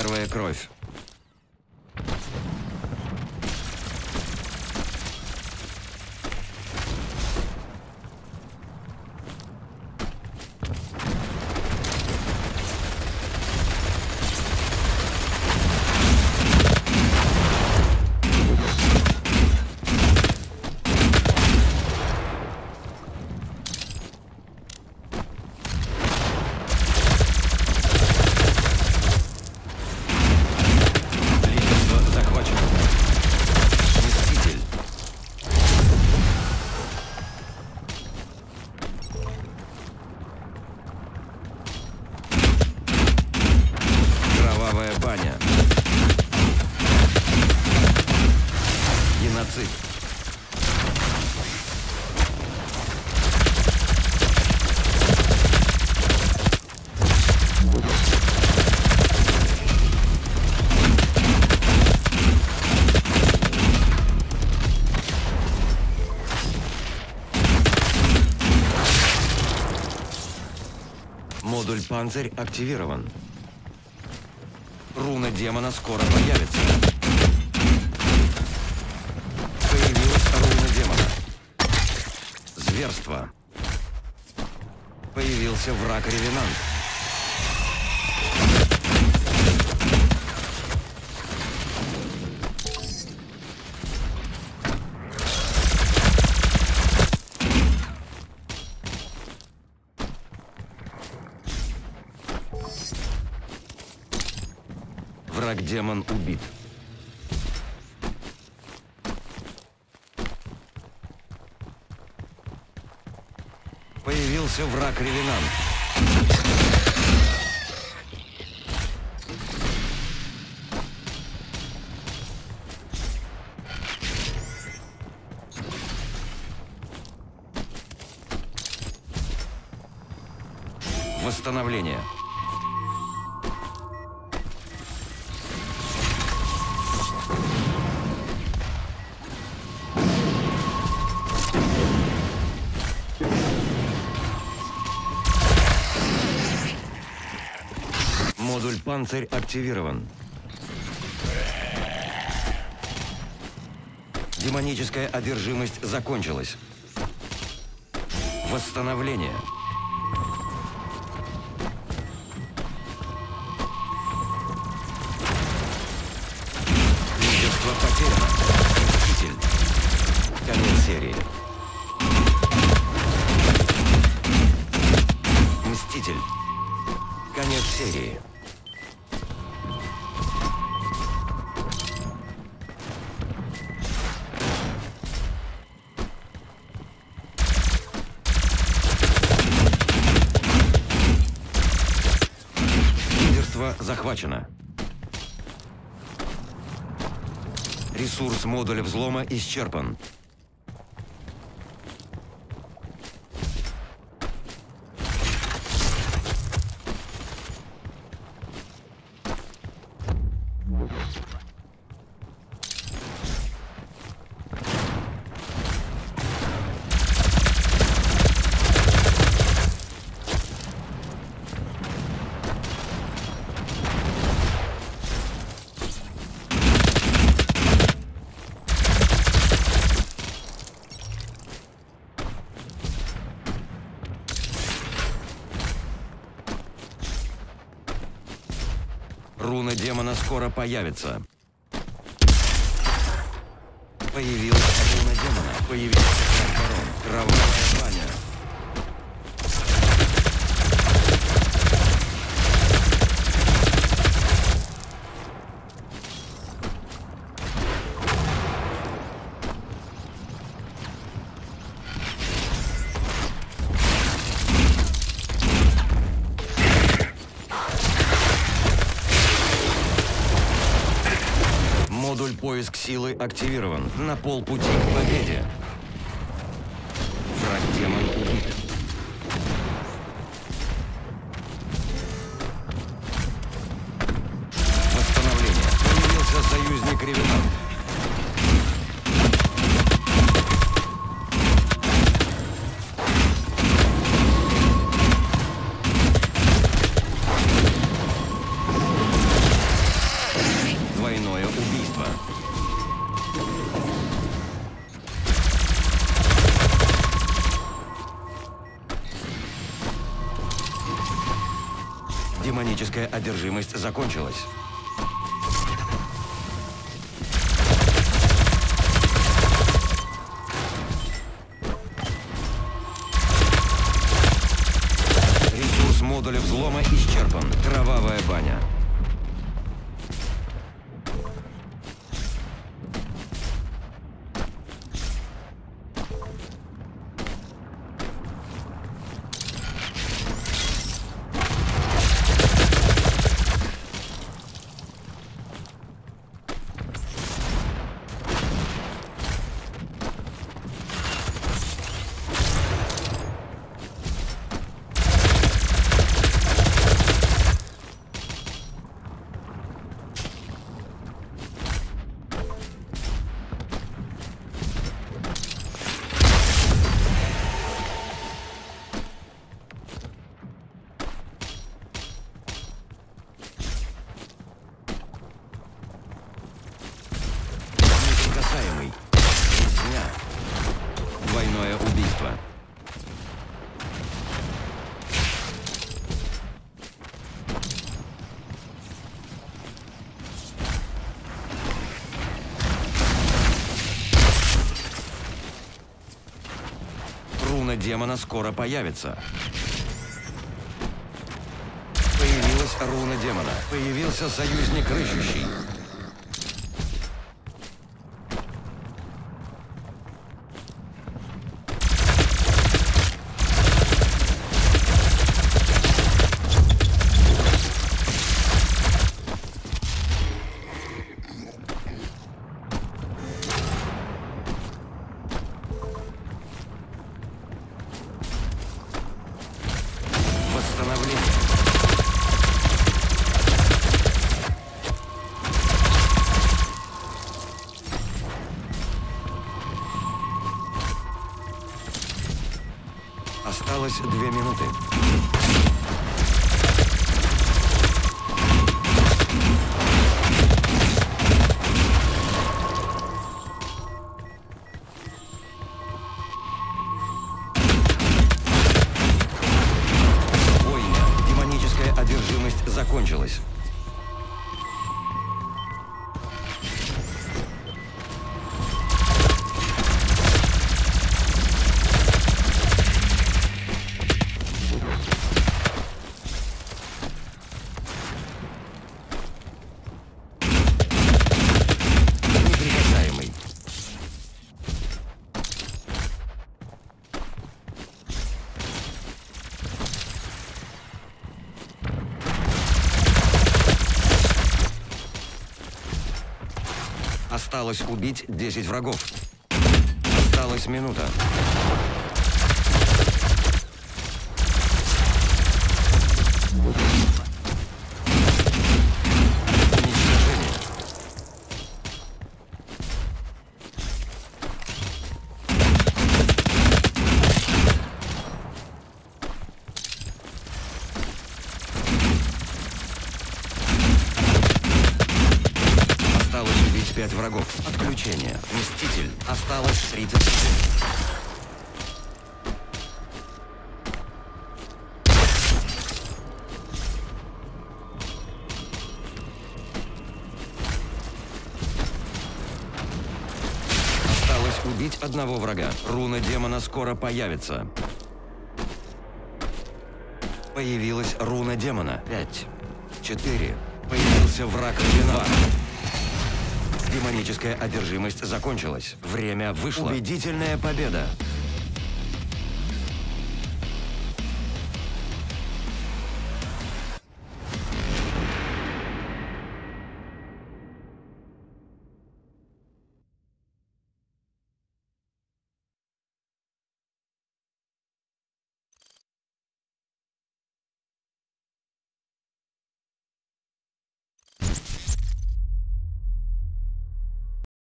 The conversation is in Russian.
Первая кровь. Модуль «Панцирь» активирован. Руна демона скоро появится. Появилась руна демона. Зверство. Появился враг-ревенант. Враг-демон убит. Появился враг-ревенант. Восстановление. Модуль «Панцирь» активирован. Демоническая одержимость закончилась. Восстановление. Лидерство потеряно. Мститель. Конец серии. Мститель. Конец серии. Захвачено. Ресурс модуля взлома исчерпан. Руна демона скоро появится. Появилась руна демона. Появился барон. Кровавая баня. Модуль «Поиск силы» активирован. На полпути к победе. Враг-демон убит. Восстановление. Появился союзник-ревенант. Демоническая одержимость закончилась. Ресурс модуля взлома исчерпан. Кровавая баня. Неприкасаемый. Резня. Двойное убийство. Руна демона скоро появится. Появилась руна демона. Появился союзник рыщущий. Восстановление. Осталось 2 минуты. Одержимость закончилась. Неприкасаемый. Осталось убить 10 врагов. Осталась минута. Уничтожение. Осталось убить 5 врагов. Отключение. Мститель. Осталось 30 секунд. Осталось убить 1 врага. Руна демона скоро появится. Появилась руна демона. 5, 4. Появился враг 2. Демоническая одержимость закончилась. Время вышло. Убедительная победа.